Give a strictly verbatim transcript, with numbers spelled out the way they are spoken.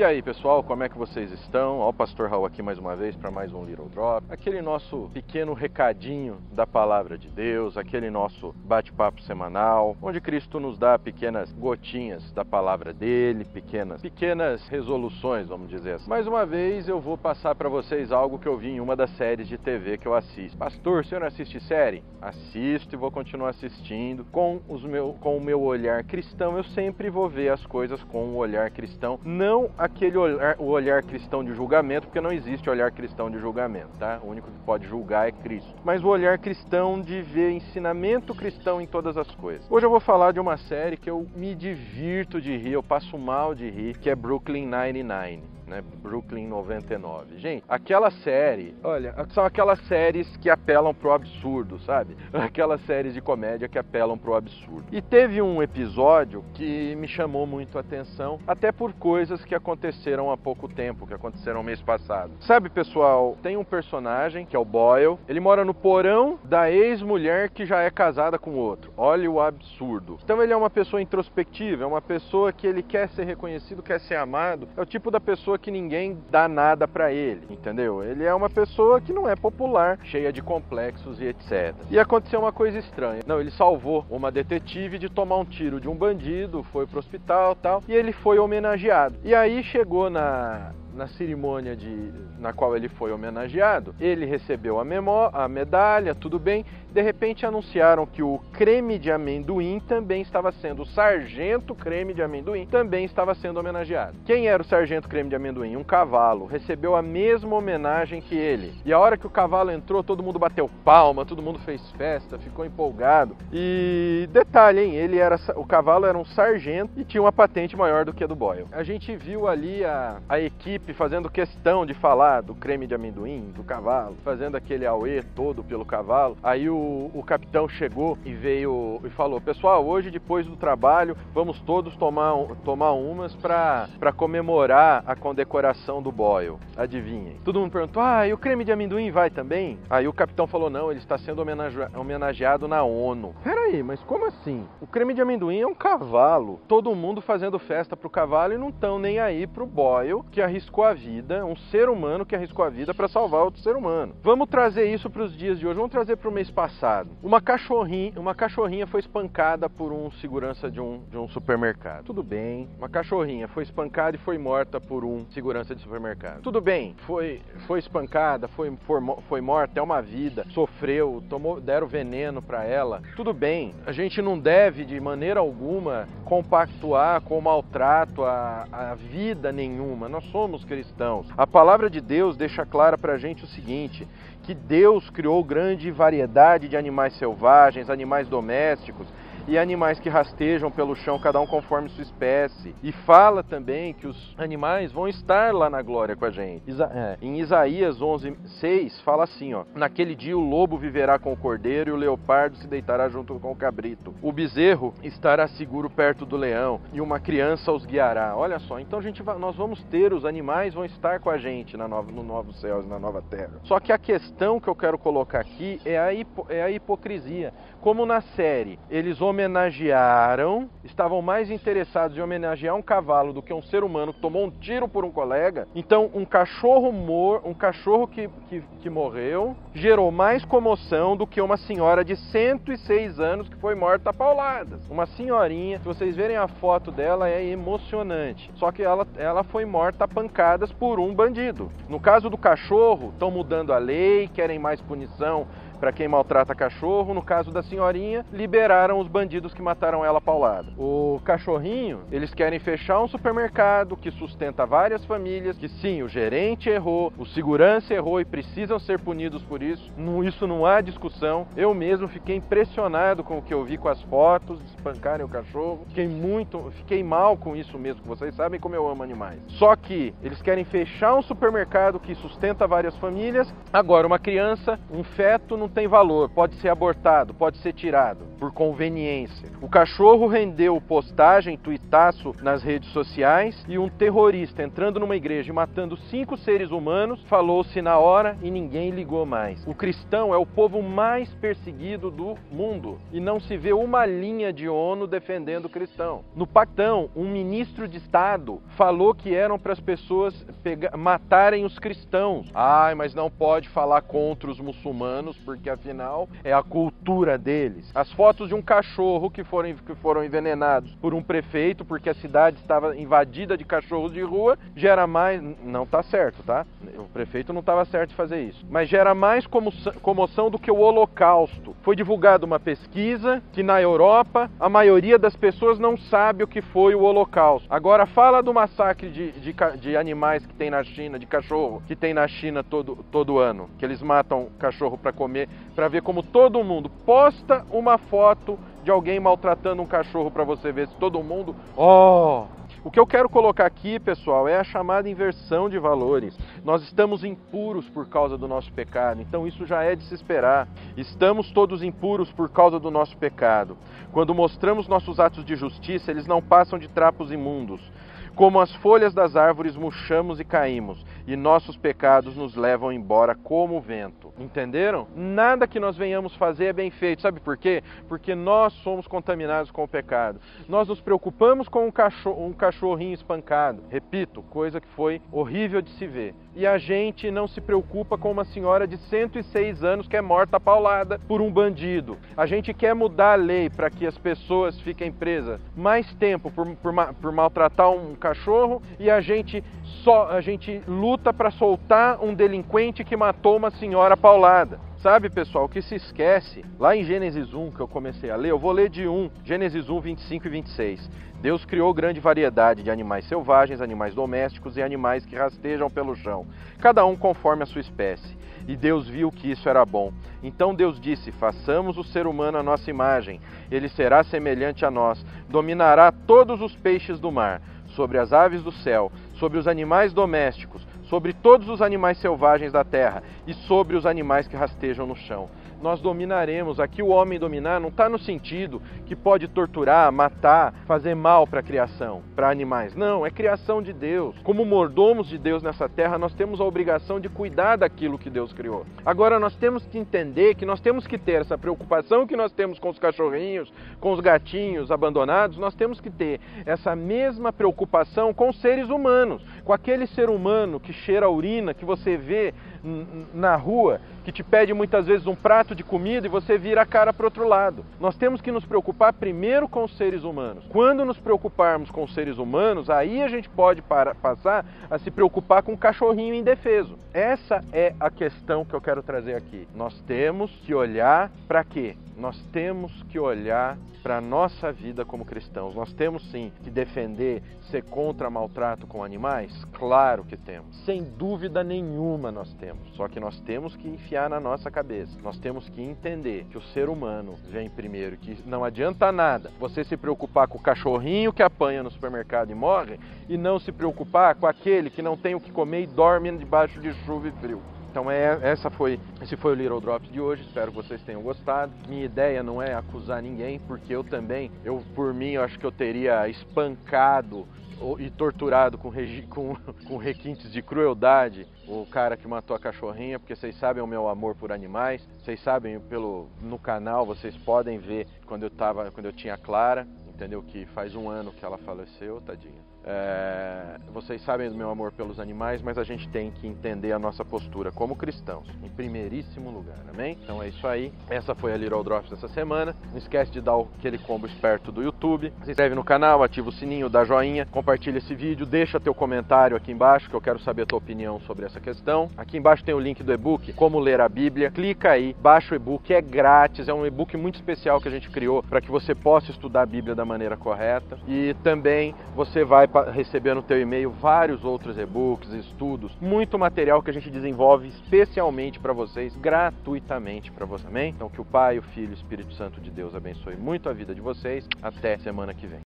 E aí pessoal, como é que vocês estão? Ó, o Pastor Raul aqui mais uma vez para mais um Little Drop. Aquele nosso pequeno recadinho da Palavra de Deus, aquele nosso bate-papo semanal, onde Cristo nos dá pequenas gotinhas da Palavra dele, pequenas, pequenas resoluções, vamos dizer assim. Mais uma vez eu vou passar para vocês algo que eu vi em uma das séries de T V que eu assisto. Pastor, o senhor assiste série? Assisto e vou continuar assistindo. Com, os meu, com o meu olhar cristão, eu sempre vou ver as coisas com o olhar cristão, não aquele olhar, o olhar cristão de julgamento, porque não existe olhar cristão de julgamento, tá? O único que pode julgar é Cristo. Mas o olhar cristão de ver ensinamento cristão em todas as coisas. Hoje eu vou falar de uma série que eu me divirto de rir, eu passo mal de rir, que é Brooklyn Nine-Nine. Né? Brooklyn noventa e nove. Gente, aquela série, olha, são aquelas séries que apelam pro absurdo, sabe? Aquelas séries de comédia que apelam pro absurdo. E teve um episódio que me chamou muito a atenção, até por coisas que aconteceram há pouco tempo, que aconteceram mês passado. Sabe, pessoal, tem um personagem, que é o Boyle, ele mora no porão da ex-mulher que já é casada com outro. Olha o absurdo. Então ele é uma pessoa introspectiva, é uma pessoa que ele quer ser reconhecido, quer ser amado, é o tipo da pessoa que ninguém dá nada pra ele, entendeu? Ele é uma pessoa que não é popular, cheia de complexos e etcétera. E aconteceu uma coisa estranha. Não, ele salvou uma detetive de tomar um tiro de um bandido, foi pro hospital e tal, e ele foi homenageado. E aí chegou na... na cerimônia de, na qual ele foi homenageado, ele recebeu a, memó a medalha, tudo bem, de repente anunciaram que o creme de amendoim também estava sendo, o sargento creme de amendoim também estava sendo homenageado. Quem era o sargento creme de amendoim? Um cavalo, recebeu a mesma homenagem que ele. E a hora que o cavalo entrou, todo mundo bateu palma, todo mundo fez festa, ficou empolgado. E detalhe, hein, ele era, o cavalo era um sargento e tinha uma patente maior do que a do Boyle. A gente viu ali a, a equipe fazendo questão de falar do creme de amendoim, do cavalo, fazendo aquele auê todo pelo cavalo. Aí o, o capitão chegou e veio e falou: pessoal, hoje depois do trabalho vamos todos tomar, tomar umas para para comemorar a condecoração do Boyle. Adivinhem. Todo mundo perguntou: ah, e o creme de amendoim vai também? Aí o capitão falou: não, ele está sendo homenage homenageado na ONU. Peraí, mas como assim? O creme de amendoim é um cavalo. Todo mundo fazendo festa pro cavalo e não estão nem aí pro Boyle, que arriscou a vida, um ser humano que arriscou a vida para salvar outro ser humano. Vamos trazer isso para os dias de hoje, vamos trazer para o mês passado. Uma cachorrinha, uma cachorrinha foi espancada por um segurança de um, de um supermercado. Tudo bem, uma cachorrinha foi espancada e foi morta por um segurança de supermercado. Tudo bem, foi, foi espancada, foi, foi, foi morta, é uma vida, sofreu, tomou, deram veneno para ela. Tudo bem, a gente não deve de maneira alguma compactuar com o maltrato à, à vida nenhuma, nós somos cristãos. A palavra de Deus deixa clara pra gente o seguinte, que Deus criou grande variedade de animais selvagens, animais domésticos e animais que rastejam pelo chão, cada um conforme sua espécie. E fala também que os animais vão estar lá na glória com a gente. Isa é, em Isaías onze, seis, fala assim, ó: naquele dia o lobo viverá com o cordeiro e o leopardo se deitará junto com o cabrito. O bezerro estará seguro perto do leão e uma criança os guiará. Olha só, então a gente vai, nós vamos ter, os animais vão estar com a gente na nova, no novo céu e na nova terra. Só que a questão que eu quero colocar aqui é a, hipo, é a hipocrisia. Como na série, eles homenagearam, estavam mais interessados em homenagear um cavalo do que um ser humano que tomou um tiro por um colega. Então um cachorro, mor um cachorro que, que, que morreu gerou mais comoção do que uma senhora de cento e seis anos que foi morta a pauladas. Uma senhorinha, se vocês verem a foto dela, é emocionante. Só que ela, ela foi morta a pancadas por um bandido. No caso do cachorro, estão mudando a lei, querem mais punição para quem maltrata cachorro. No caso da senhorinha, liberaram os bandidos que mataram ela a paulada. O cachorrinho, eles querem fechar um supermercado que sustenta várias famílias, que sim, o gerente errou, o segurança errou e precisam ser punidos por isso. Não, isso não há discussão. Eu mesmo fiquei impressionado com o que eu vi com as fotos, de espancarem o cachorro. Fiquei muito, fiquei mal com isso mesmo, vocês sabem como eu amo animais. Só que eles querem fechar um supermercado que sustenta várias famílias. Agora, uma criança, um feto, não tem valor, pode ser abortado, pode ser tirado, por conveniência. O cachorro rendeu postagem, tuitaço nas redes sociais, e um terrorista entrando numa igreja e matando cinco seres humanos, falou-se na hora e ninguém ligou mais. O cristão é o povo mais perseguido do mundo e não se vê uma linha de ONU defendendo o cristão. No Paquistão, um ministro de Estado falou que eram para as pessoas pegar, matarem os cristãos. Ai, mas não pode falar contra os muçulmanos porque afinal é a cultura deles. As fotos de um cachorro que foram, que foram envenenados por um prefeito porque a cidade estava invadida de cachorros de rua gera mais... Não tá certo, tá? O prefeito não estava certo de fazer isso. Mas gera mais comoção do que o Holocausto. Foi divulgada uma pesquisa que na Europa a maioria das pessoas não sabe o que foi o Holocausto. Agora fala do massacre de, de, de animais que tem na China, de cachorro, que tem na China todo, todo ano. Que eles matam cachorro para comer, para ver como todo mundo posta uma foto de alguém maltratando um cachorro para você ver se todo mundo... Oh! O que eu quero colocar aqui, pessoal, é a chamada inversão de valores. Nós estamos impuros por causa do nosso pecado, então isso já é de se esperar. Estamos todos impuros por causa do nosso pecado. Quando mostramos nossos atos de justiça, eles não passam de trapos imundos. Como as folhas das árvores murchamos e caímos, e nossos pecados nos levam embora como o vento. Entenderam? Nada que nós venhamos fazer é bem feito. Sabe por quê? Porque nós somos contaminados com o pecado. Nós nos preocupamos com um, cachorro, um cachorrinho espancado. Repito, coisa que foi horrível de se ver. E a gente não se preocupa com uma senhora de cento e seis anos que é morta a paulada por um bandido. A gente quer mudar a lei para que as pessoas fiquem presas mais tempo por, por, por maltratar um cachorro e a gente, só, a gente luta para soltar um delinquente que matou uma senhora paulada. Sabe, pessoal, o que se esquece, lá em Gênesis um, que eu comecei a ler, eu vou ler de um, Gênesis um, vinte e cinco e vinte e seis. Deus criou grande variedade de animais selvagens, animais domésticos e animais que rastejam pelo chão, cada um conforme a sua espécie. E Deus viu que isso era bom. Então Deus disse, façamos o ser humano à nossa imagem, ele será semelhante a nós, dominará todos os peixes do mar, sobre as aves do céu, sobre os animais domésticos, sobre todos os animais selvagens da terra e sobre os animais que rastejam no chão. Nós dominaremos. Aqui o homem dominar não está no sentido que pode torturar, matar, fazer mal para a criação, para animais. Não, é criação de Deus. Como mordomos de Deus nessa terra, nós temos a obrigação de cuidar daquilo que Deus criou. Agora nós temos que entender que nós temos que ter essa preocupação que nós temos com os cachorrinhos, com os gatinhos abandonados, nós temos que ter essa mesma preocupação com os seres humanos, com aquele ser humano que cheira a urina, que você vê na rua, que te pede muitas vezes um prato de comida e você vira a cara para o outro lado. Nós temos que nos preocupar primeiro com os seres humanos. Quando nos preocuparmos com os seres humanos, aí a gente pode para, passar a se preocupar com o cachorrinho indefeso. Essa é a questão que eu quero trazer aqui. Nós temos que olhar para quê? Nós temos que olhar para a nossa vida como cristãos. Nós temos sim que defender, ser contra maltrato com animais? Claro que temos. Sem dúvida nenhuma nós temos. Só que nós temos que enfiar na nossa cabeça. Nós temos que entender que o ser humano vem primeiro, que não adianta nada você se preocupar com o cachorrinho que apanha no supermercado e morre e não se preocupar com aquele que não tem o que comer e dorme debaixo de chuva e frio. Então é, essa foi, esse foi o Little Drops de hoje, espero que vocês tenham gostado. Minha ideia não é acusar ninguém, porque eu também, eu por mim, eu acho que eu teria espancado e torturado com, com, com requintes de crueldade o cara que matou a cachorrinha, porque vocês sabem o meu amor por animais, vocês sabem pelo, no canal, vocês podem ver quando eu, tava, quando eu tinha a Clara, entendeu? Que faz um ano que ela faleceu, tadinha. É, vocês sabem do meu amor pelos animais, mas a gente tem que entender a nossa postura como cristãos, em primeiríssimo lugar, amém? Então é isso aí, essa foi a Little Drops dessa semana. Não esquece de dar aquele combo esperto do YouTube, se inscreve no canal, ativa o sininho, dá joinha, compartilha esse vídeo, deixa teu comentário aqui embaixo, que eu quero saber a tua opinião sobre essa questão. Aqui embaixo tem o link do e-book, Como Ler a Bíblia, clica aí, baixa o e-book, é grátis, é um e-book muito especial que a gente criou para que você possa estudar a Bíblia da maneira correta, e também você vai receber no teu e-mail vários outros e-books, estudos, muito material que a gente desenvolve especialmente para vocês, gratuitamente para vocês, amém? Então que o Pai, o Filho e o Espírito Santo de Deus abençoe muito a vida de vocês, até semana que vem.